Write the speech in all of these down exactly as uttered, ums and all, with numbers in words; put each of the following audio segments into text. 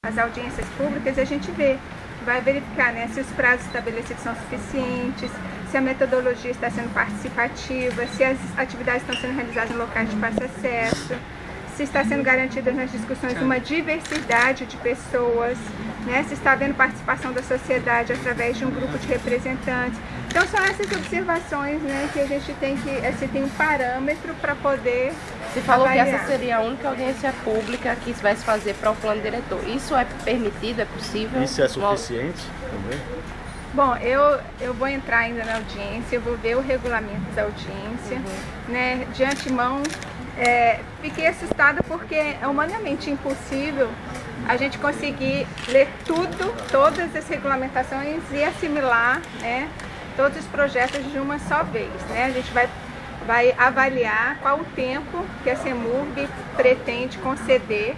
as audiências públicas e a gente vê, vai verificar, né, se os prazos estabelecidos são suficientes, se a metodologia está sendo participativa, se as atividades estão sendo realizadas em locais de fácil acesso, se está sendo garantida nas discussões uma diversidade de pessoas, né, se está havendo participação da sociedade através de um grupo de representantes. Então são essas observações, né, que a gente tem que, assim, tem um parâmetro para poder Você falou avaliar. que essa seria a única audiência pública que vai se fazer para o plano diretor. Isso é permitido, é possível? Isso é suficiente também? Bom, eu, eu vou entrar ainda na audiência, eu vou ver o regulamento da audiência, uhum. né, de antemão. É, fiquei assustada porque é humanamente impossível a gente conseguir ler tudo, todas as regulamentações e assimilar, né, todos os projetos de uma só vez, né? A gente vai, vai avaliar qual o tempo que a CEMURB pretende conceder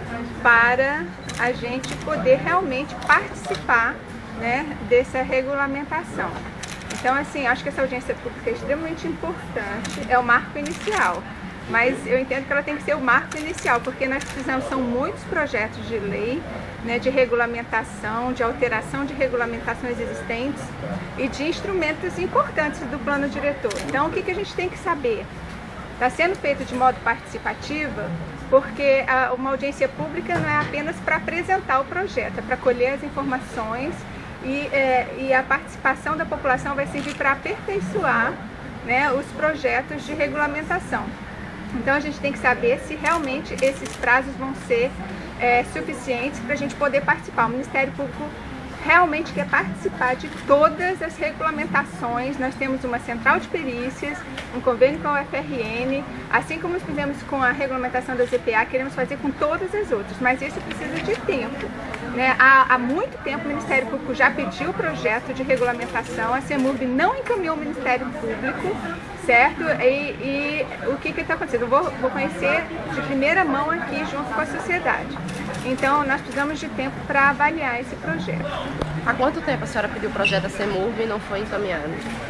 para a gente poder realmente participar, né, dessa regulamentação. Então, assim, acho que essa audiência pública é extremamente importante, é o marco inicial. Mas eu entendo que ela tem que ser o marco inicial, porque nós precisamos, são muitos projetos de lei, né, de regulamentação, de alteração de regulamentações existentes e de instrumentos importantes do plano diretor. Então, o que, que a gente tem que saber? Está sendo feito de modo participativo, porque a, uma audiência pública não é apenas para apresentar o projeto, é para colher as informações e, é, e a participação da população vai servir para aperfeiçoar, né, os projetos de regulamentação. Então a gente tem que saber se realmente esses prazos vão ser é, suficientes para a gente poder participar. O Ministério Público realmente quer participar de todas as regulamentações. Nós temos uma central de perícias, um convênio com a U F R N, assim como nós fizemos com a regulamentação da Z P A, queremos fazer com todas as outras, mas isso precisa de tempo, né? Há, há muito tempo o Ministério Público já pediu o projeto de regulamentação, a CEMURB não encaminhou o Ministério Público, certo? E, e o que está acontecendo? Eu vou, vou conhecer de primeira mão aqui junto com a sociedade. Então nós precisamos de tempo para avaliar esse projeto. Há quanto tempo a senhora pediu o projeto da CEMURB e não foi encaminhado?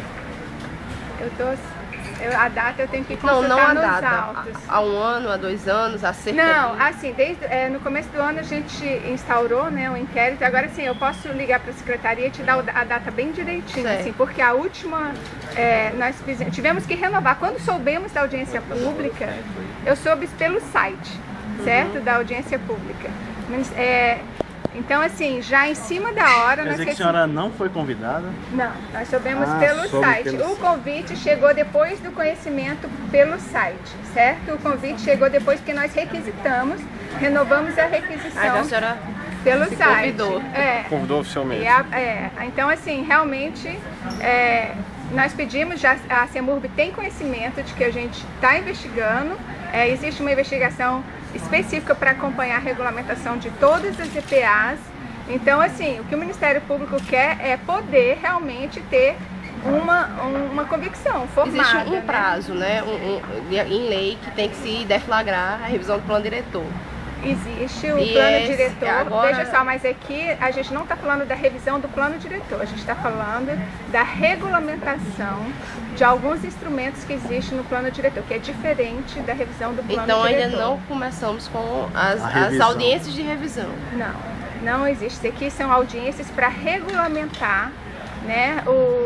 Eu tô, eu, a data eu tenho que consultar não, não a nos data. autos. Há um ano, há dois anos, há cerca Não, de... assim, desde é, no começo do ano a gente instaurou, né, um inquérito. Agora sim, eu posso ligar para a secretaria e te dar a data bem direitinho, assim, porque a última, é, nós fizemos, tivemos que renovar. Quando soubemos da audiência pública, eu soube pelo site, certo, uhum. da audiência pública. Mas, é, então, assim, já em cima da hora... Quer nós dizer que a senhora não foi convidada? Não, nós soubemos ah, pelo site. Pelo... O convite chegou depois do conhecimento pelo site, certo? O convite chegou depois que nós requisitamos, renovamos a requisição Aí a senhora pelo se site. Convidou. É. Convidou oficialmente. E a, é, então, assim, realmente, é, nós pedimos, já, a CEMURB tem conhecimento de que a gente está investigando, é, existe uma investigação específica para acompanhar a regulamentação de todas as E P As. Então, assim, o que o Ministério Público quer é poder realmente ter uma, uma convicção formada. Existe um né? prazo, né, um, um, em lei que tem que se deflagrar a revisão do plano diretor. Existe o e plano esse, diretor, agora... veja só, mas aqui a gente não está falando da revisão do plano diretor, a gente está falando da regulamentação de alguns instrumentos que existem no plano diretor, que é diferente da revisão do plano então, diretor. Então ainda não começamos com as, as audiências de revisão? Não, não existe. Aqui são audiências para regulamentar, né,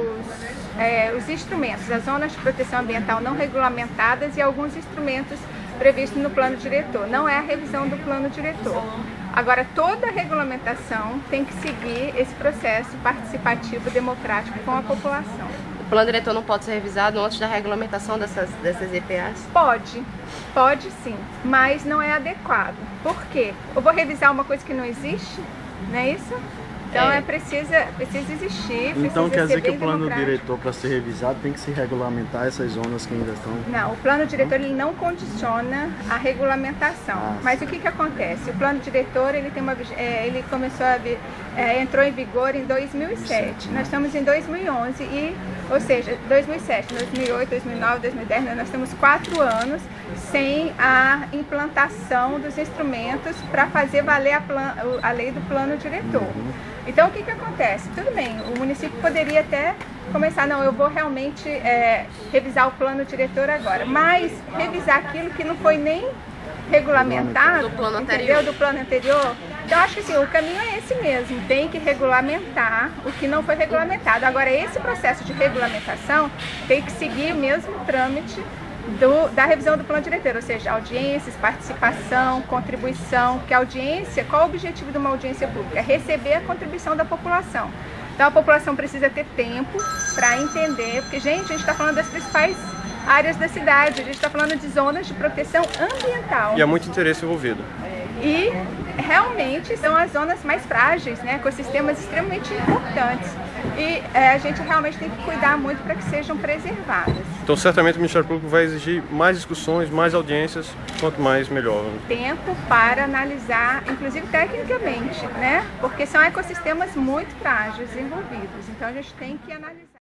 os, é, os instrumentos, as zonas de proteção ambiental não regulamentadas e alguns instrumentos previsto no plano diretor. Não é a revisão do plano diretor. Agora, toda a regulamentação tem que seguir esse processo participativo democrático com a população. O plano diretor não pode ser revisado antes da regulamentação dessas, dessas E P As? Pode, pode sim, mas não é adequado. Por quê? Eu vou revisar uma coisa que não existe, não é isso? Então é, é precisa, precisa existir, então precisa quer dizer que o plano democrático. diretor, para ser revisado, tem que se regulamentar essas zonas que ainda estão... Não, o plano diretor ele não condiciona a regulamentação. Ah, mas o que que acontece? O plano diretor ele tem uma, é, ele começou a é, entrou em vigor em dois mil e sete. Nós estamos em dois mil e onze e, ou seja, dois mil e sete, dois mil e oito, dois mil e nove, dois mil e dez, nós temos quatro anos sem a implantação dos instrumentos para fazer valer a, plan, a lei do plano diretor. Uhum. Então, o que que acontece? Tudo bem, o município poderia até começar, não, eu vou realmente é, revisar o plano diretor agora, mas revisar aquilo que não foi nem regulamentado, do plano entendeu? anterior. Do plano anterior, Então, acho que assim, o caminho é esse mesmo, tem que regulamentar o que não foi regulamentado. Agora, esse processo de regulamentação tem que seguir o mesmo trâmite do, da revisão do plano diretor, ou seja, audiências, participação, contribuição, porque a audiência, qual o objetivo de uma audiência pública? É receber a contribuição da população. Então, a população precisa ter tempo para entender, porque, gente, a gente está falando das principais áreas da cidade, a gente está falando de zonas de proteção ambiental. E há muito interesse envolvido. E realmente são as zonas mais frágeis, né? Ecossistemas extremamente importantes. E é, a gente realmente tem que cuidar muito para que sejam preservadas. Então, certamente o Ministério Público vai exigir mais discussões, mais audiências, quanto mais melhor. Tempo para analisar, inclusive tecnicamente, né? Porque são ecossistemas muito frágeis envolvidos. Então a gente tem que analisar.